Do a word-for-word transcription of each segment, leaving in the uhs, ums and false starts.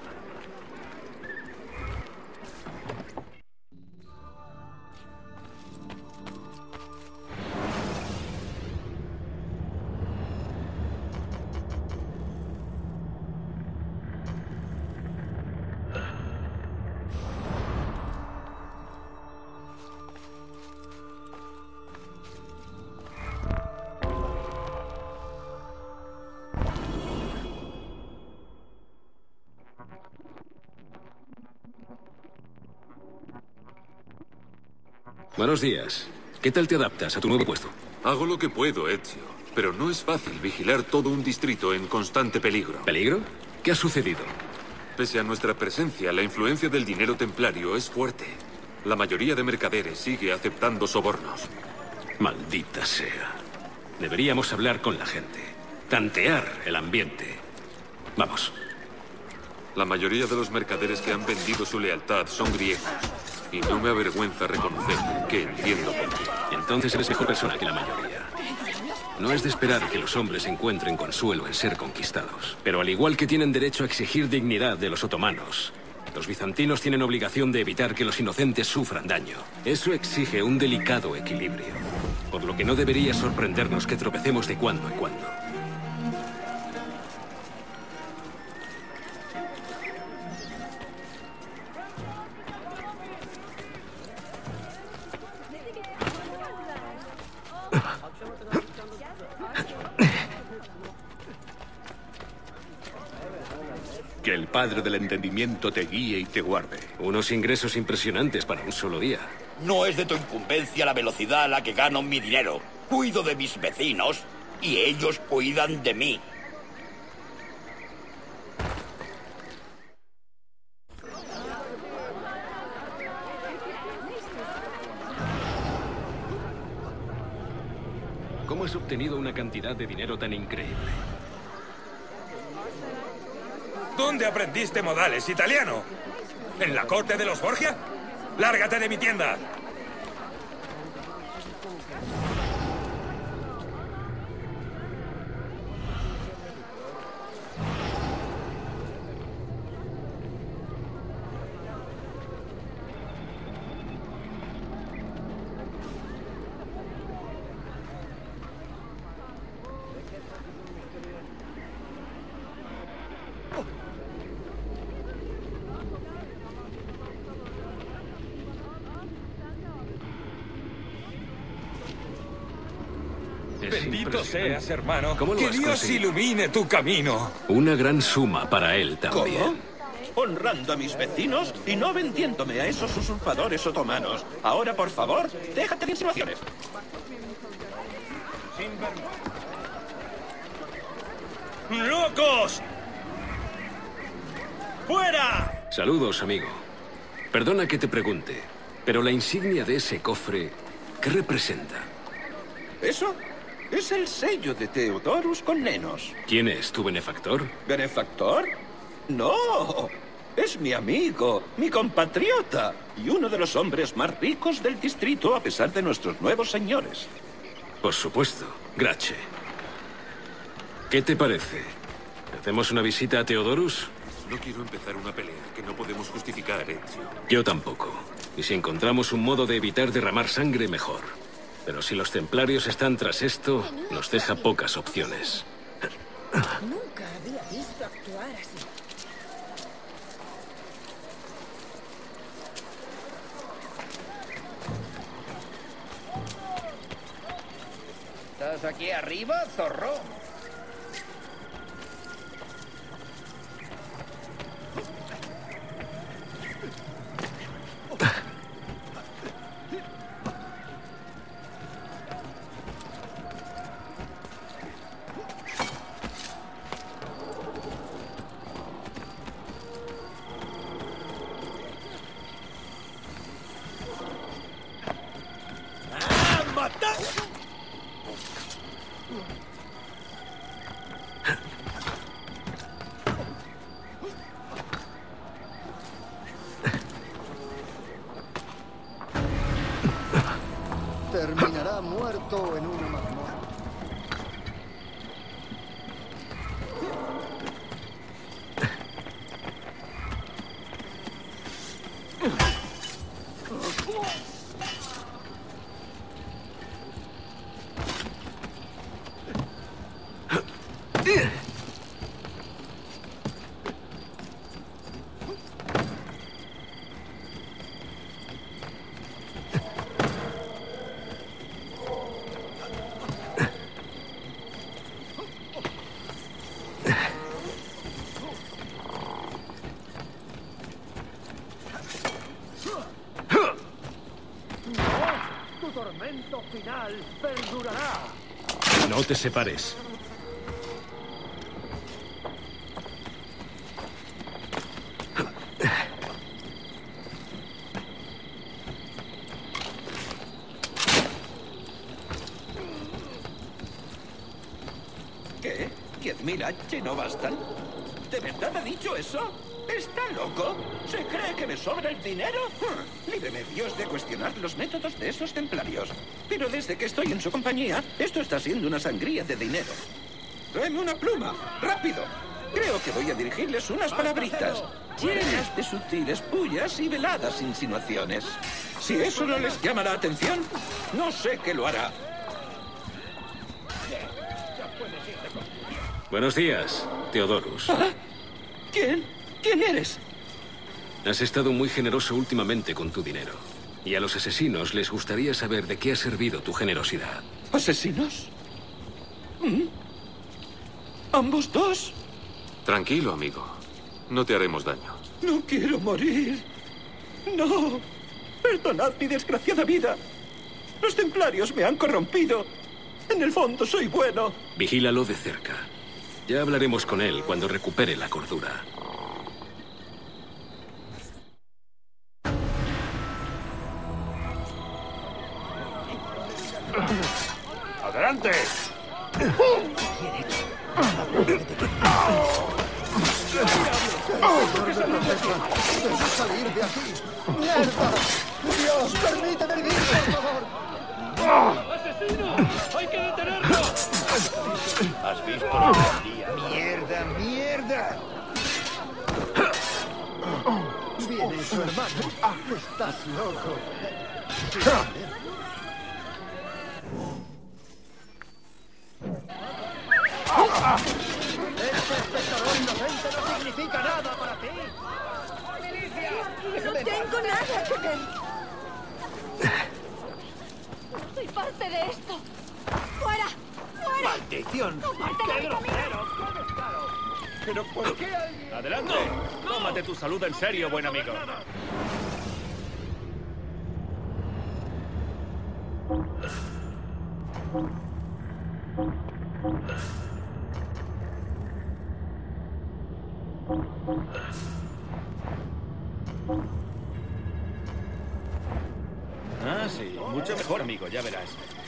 Buenos días. ¿Qué tal te adaptas a tu nuevo puesto? Hago lo que puedo, Ezio. Pero no es fácil vigilar todo un distrito en constante peligro. ¿Peligro? ¿Qué ha sucedido? Pese a nuestra presencia, la influencia del dinero templario es fuerte. La mayoría de mercaderes sigue aceptando sobornos. Maldita sea. Deberíamos hablar con la gente. Tantear el ambiente. Vamos. La mayoría de los mercaderes que han vendido su lealtad son griegos. Y no me avergüenza reconocer que entiendo por qué. Entonces eres mejor persona que la mayoría. No es de esperar que los hombres encuentren consuelo en ser conquistados. Pero al igual que tienen derecho a exigir dignidad de los otomanos, los bizantinos tienen obligación de evitar que los inocentes sufran daño. Eso exige un delicado equilibrio. Por lo que no debería sorprendernos que tropecemos de cuando en cuando. Que el Padre del Entendimiento te guíe y te guarde. Unos ingresos impresionantes para un solo día. No es de tu incumbencia la velocidad a la que gano mi dinero. Cuido de mis vecinos y ellos cuidan de mí. ¿Cómo has obtenido una cantidad de dinero tan increíble? ¿Dónde aprendiste modales, italiano? ¿En la corte de los Borgia? ¡Lárgate de mi tienda! Bendito seas, hermano. ¿Cómo lo que has Dios conseguido? ilumine tu camino. Una gran suma para él también. ¿Cómo? Honrando a mis vecinos y no vendiéndome a esos usurpadores otomanos. Ahora, por favor, déjate de insinuaciones. ¡Locos! ¡Fuera! Saludos, amigo. Perdona que te pregunte, pero la insignia de ese cofre, ¿qué representa? ¿Eso? Es el sello de Theodorus Connenos. ¿Quién es tu benefactor? ¿Benefactor? No. Es mi amigo, mi compatriota y uno de los hombres más ricos del distrito a pesar de nuestros nuevos señores. Por supuesto, Grache. ¿Qué te parece? ¿Hacemos una visita a Theodorus? No quiero empezar una pelea que no podemos justificar, Ezio. Yo tampoco. Y si encontramos un modo de evitar derramar sangre, mejor. Pero si los templarios están tras esto, nos deja pocas opciones. Nunca había visto actuar así. ¿Estás aquí arriba, zorro? Terminará muerto en una mazmorra. tormento final perdurará. No te separes. ¿Qué? ¿Diez mil H no bastan? ¿De verdad ha dicho eso? ¿Está loco? ¿Se cree que me sobra el dinero? Hm, líbreme Dios de cuestionar los métodos de esos templarios. Pero desde que estoy en su compañía, esto está siendo una sangría de dinero. Tráeme una pluma, rápido. Creo que voy a dirigirles unas palabritas llenas de sutiles pullas y veladas insinuaciones. Si eso no les llama la atención, no sé qué lo hará. Buenos días, Theodorus. ¿Ah? ¿Quién? ¿Quién eres? Has estado muy generoso últimamente con tu dinero. Y a los asesinos les gustaría saber de qué ha servido tu generosidad. ¿Asesinos? ¿Mm? ¿Ambos dos? Tranquilo, amigo. No te haremos daño. No quiero morir. No. Perdonad mi desgraciada vida. Los templarios me han corrompido. En el fondo soy bueno. Vigílalo de cerca. Ya hablaremos con él cuando recupere la cordura. ¡Adelante! ¡Salir de aquí! ¡Mierda! ¡Dios, permíteme vivir, por favor! ¡Asesino! ¡Hay que detenerlo! ¿Has visto lo que hacía? ¡Mierda, mierda! Viene su hermano. Estás loco. ¡Este espectador inocente no significa nada para ti! No tengo nada que ver. Soy parte de esto. ¡Fuera! ¡Fuera! ¡Maldición! ¡Aparte de ¡Qué mi camino! grosero! ¡Qué descaro! ¿Pero por qué alguien... Adelante. Tómate tu salud en serio, buen amigo. Ah, sí. Mucho mejor, amigo. Ya verás.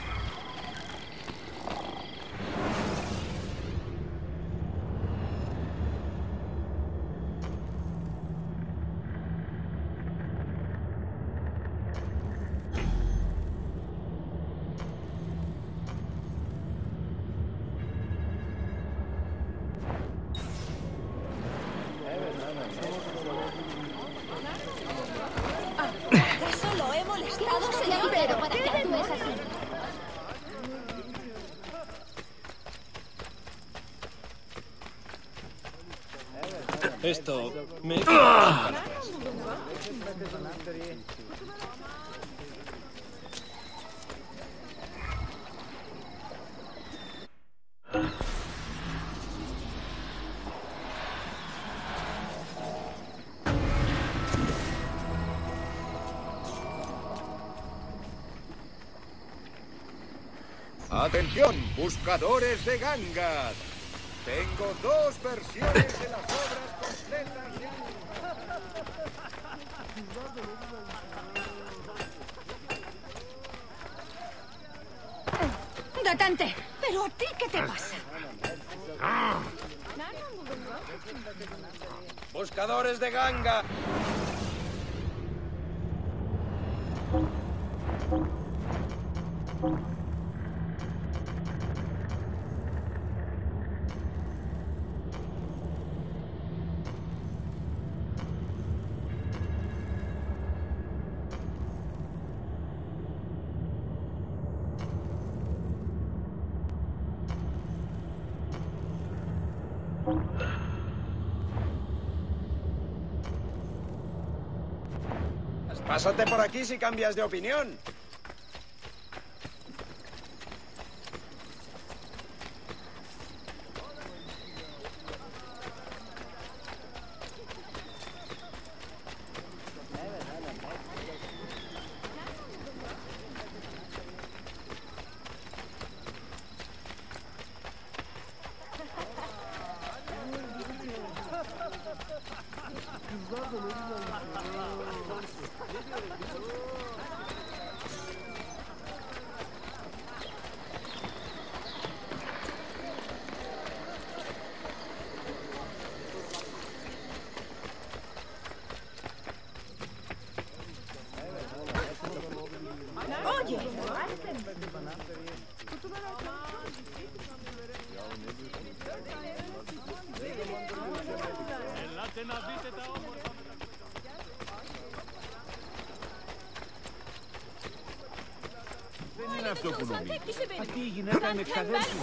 ¿Acaso lo he molestado, señor? Pero para que actúes así. Esto me... Atención, buscadores de gangas. Tengo dos versiones de las obras completas de... ¡Detente! ¿Pero a ti qué te pasa? Buscadores de ganga. Pásate por aquí si cambias de opinión. Αυτή η γυναίκα είναι ξαδέρφη.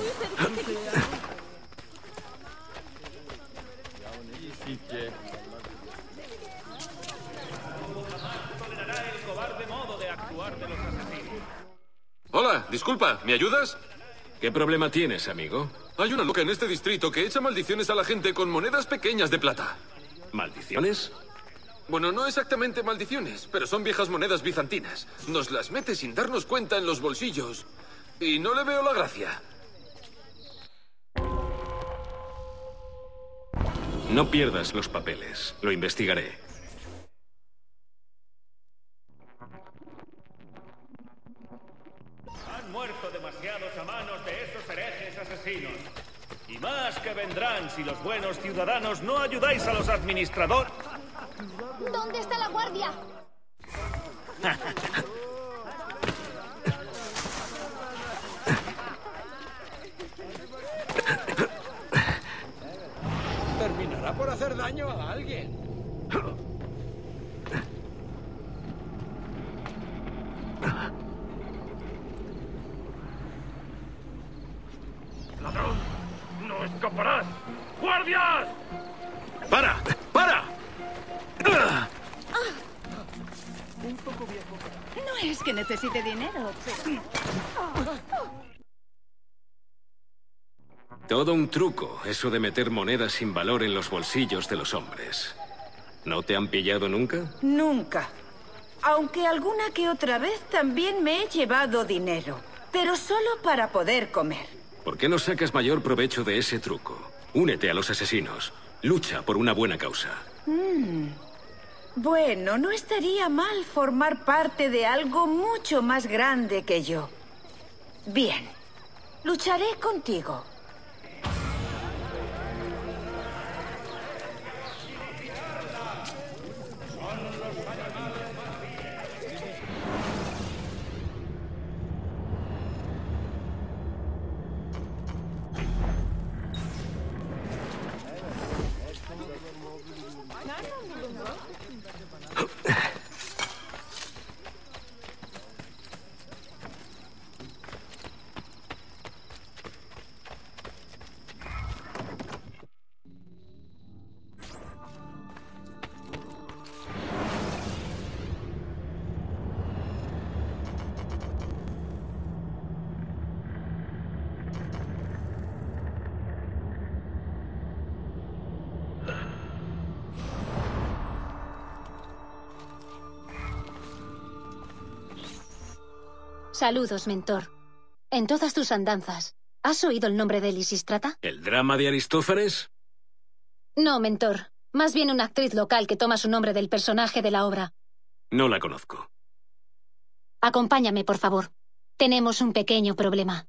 Ήσυχε. Hola, disculpa, ¿me ayudas? ¿Qué problema tienes, amigo? Hay una loca en este distrito que echa maldiciones a la gente con monedas pequeñas de plata. ¿Maldiciones? Bueno, no exactamente maldiciones, pero son viejas monedas bizantinas. Nos las mete sin darnos cuenta en los bolsillos. Y no le veo la gracia. No pierdas los papeles. Lo investigaré. Han muerto demasiados a manos de esos herejes asesinos. Y más que vendrán si los buenos ciudadanos no ayudáis a los administradores. ¿Dónde está la guardia? Terminará por hacer daño a alguien. ¡Ladrón! ¡No escaparás! ¡Guardias! ¡Para! ¡Para! Un poco viejo. No es que necesite dinero. Todo un truco, eso de meter monedas sin valor en los bolsillos de los hombres. ¿No te han pillado nunca? Nunca. Aunque alguna que otra vez también me he llevado dinero. Pero solo para poder comer. ¿Por qué no sacas mayor provecho de ese truco? Únete a los asesinos. Lucha por una buena causa. Mm. Bueno, no estaría mal formar parte de algo mucho más grande que yo. Bien. Lucharé contigo. Saludos, mentor. En todas tus andanzas, ¿has oído el nombre de Lisístrata? ¿El drama de Aristófanes? No, mentor. Más bien una actriz local que toma su nombre del personaje de la obra. No la conozco. Acompáñame, por favor. Tenemos un pequeño problema.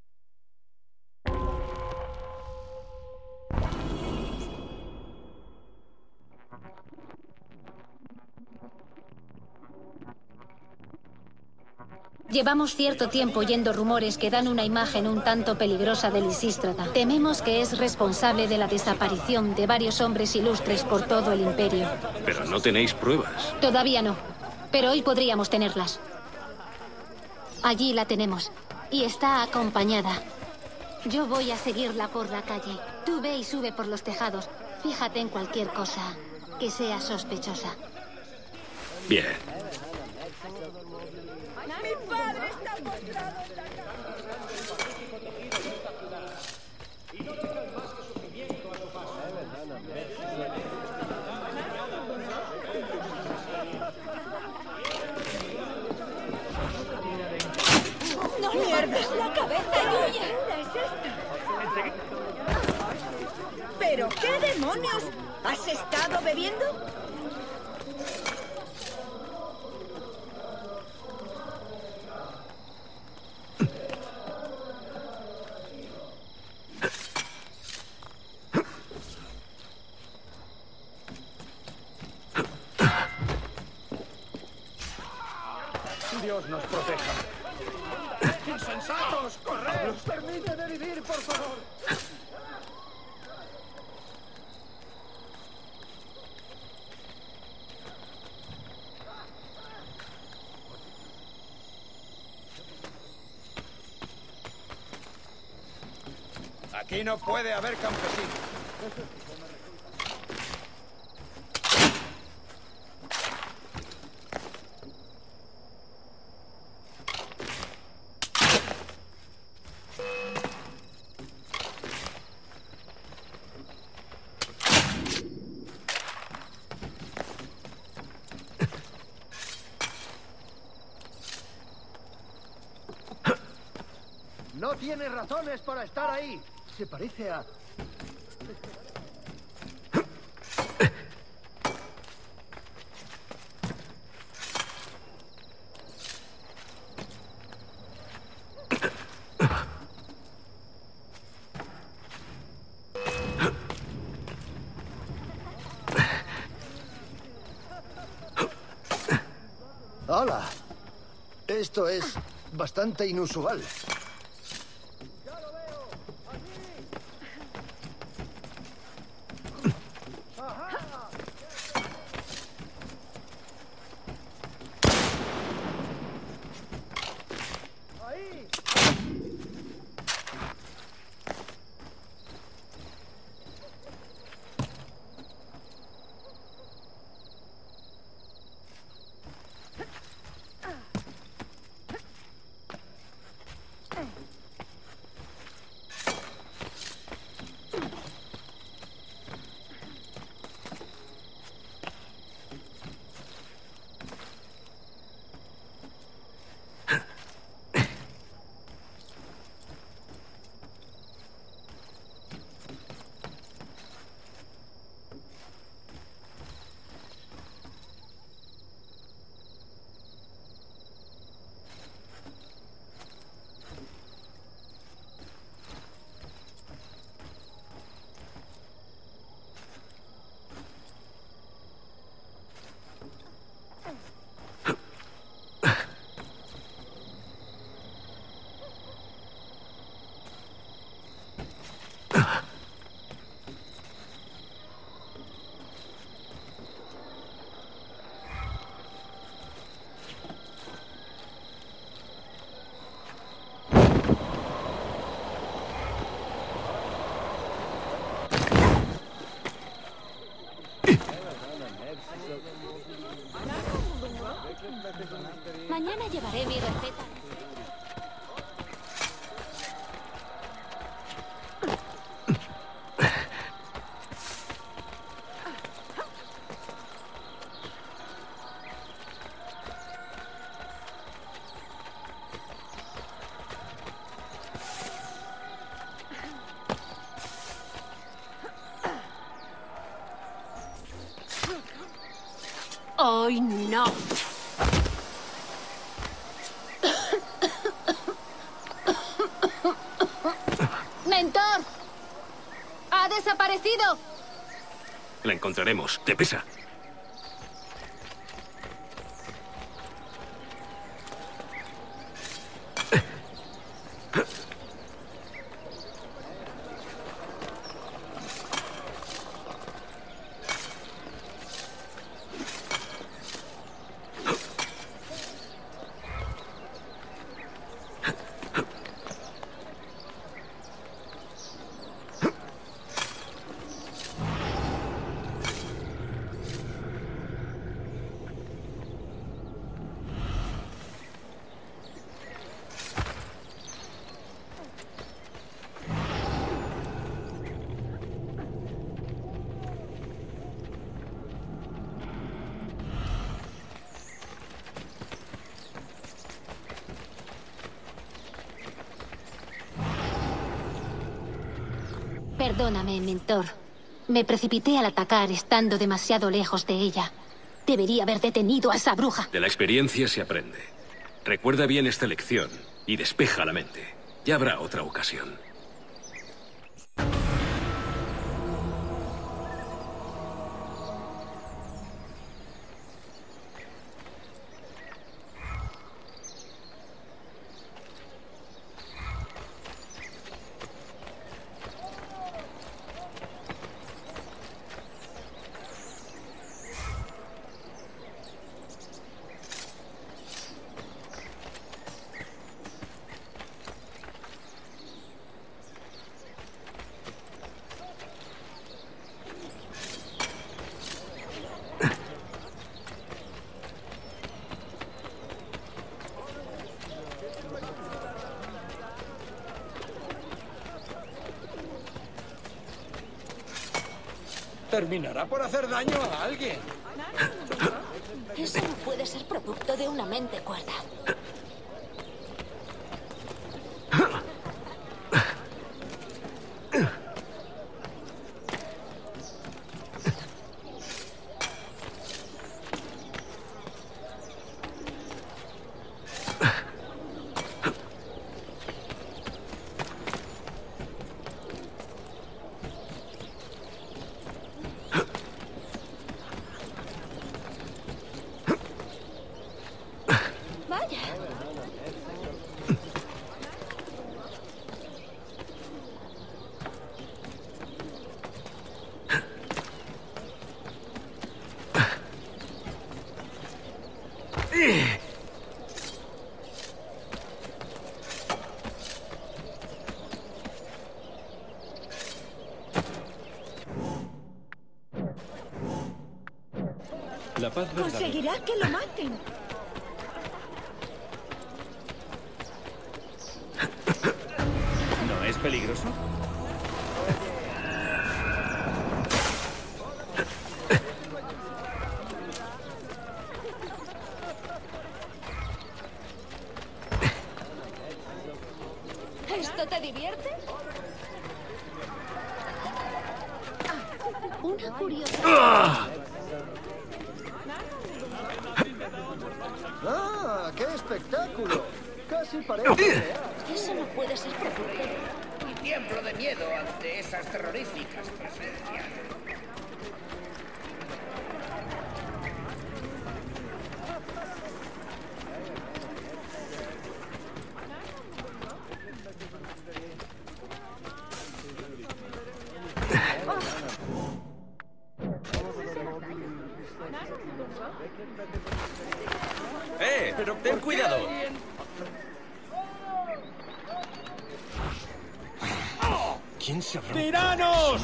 Llevamos cierto tiempo oyendo rumores que dan una imagen un tanto peligrosa de Lisístrata. Tememos que es responsable de la desaparición de varios hombres ilustres por todo el imperio. Pero no tenéis pruebas. Todavía no, pero hoy podríamos tenerlas. Allí la tenemos, y está acompañada. Yo voy a seguirla por la calle. Tú ve y sube por los tejados. Fíjate en cualquier cosa que sea sospechosa. Bien. Mi padre está postrado en la cama. ¡No pierdas la cabeza y huye! ¿Qué es esto? ¿Pero qué demonios? ¿Has estado bebiendo? Dios nos proteja. ¡Insensatos! ¡Corred! ¡Permíteme vivir, por favor! Aquí no puede haber campesinos. No tiene razones para estar ahí. Se parece a... Hola. Esto es bastante inusual. Mañana llevaré mi receta. ¡Ay, no! ¡Mentor! ¡Ha desaparecido! La encontraremos. ¡Deprisa! Perdóname, mentor. Me precipité al atacar estando demasiado lejos de ella. Debería haber detenido a esa bruja. De la experiencia se aprende. Recuerda bien esta lección y despeja la mente. Ya habrá otra ocasión. terminará por hacer daño a alguien. Eso no puede ser producto de una mente cuerda. La paz verdadera. Conseguirá que lo maten. ¿No es peligroso? ¿Esto te divierte? Una curiosa. ¡Ah! ¡Qué espectáculo! Casi parece real. Eso no puede ser producto. Y tiemblo de miedo ante esas terroríficas presencias. ¡Eh! Pero ten cuidado. ¿Quién se habrá... ¡Tiranos!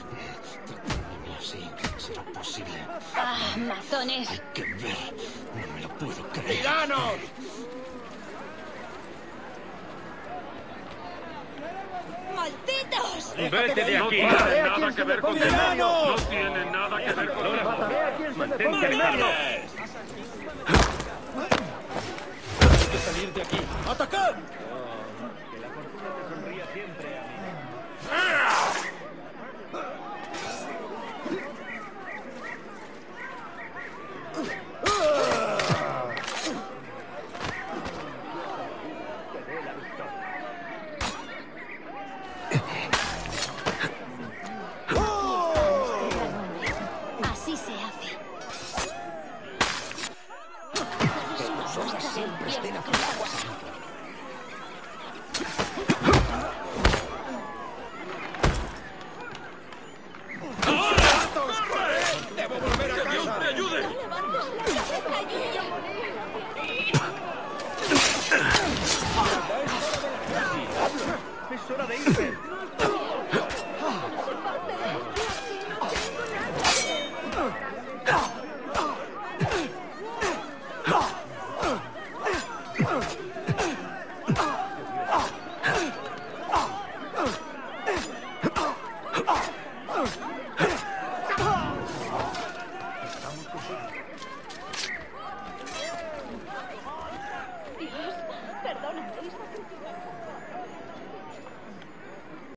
Así será posible. ¡Ah, mazones! Hay que ver. No me lo puedo creer. ¡Tiranos! ¡Malditos! ¡Vete de aquí! No tiene nada que ver con el ¡No tiene nada que ver con el Mataré a quien se me ponga ¡Mantente en medio. Hay que salir de aquí. ¡Atacad! Que la fortuna te sonría siempre, amigo. Así se hace. Siempre estén a ¡Debo volver a casa! ¡Que Dios me ayude! ¡Es hora de irse!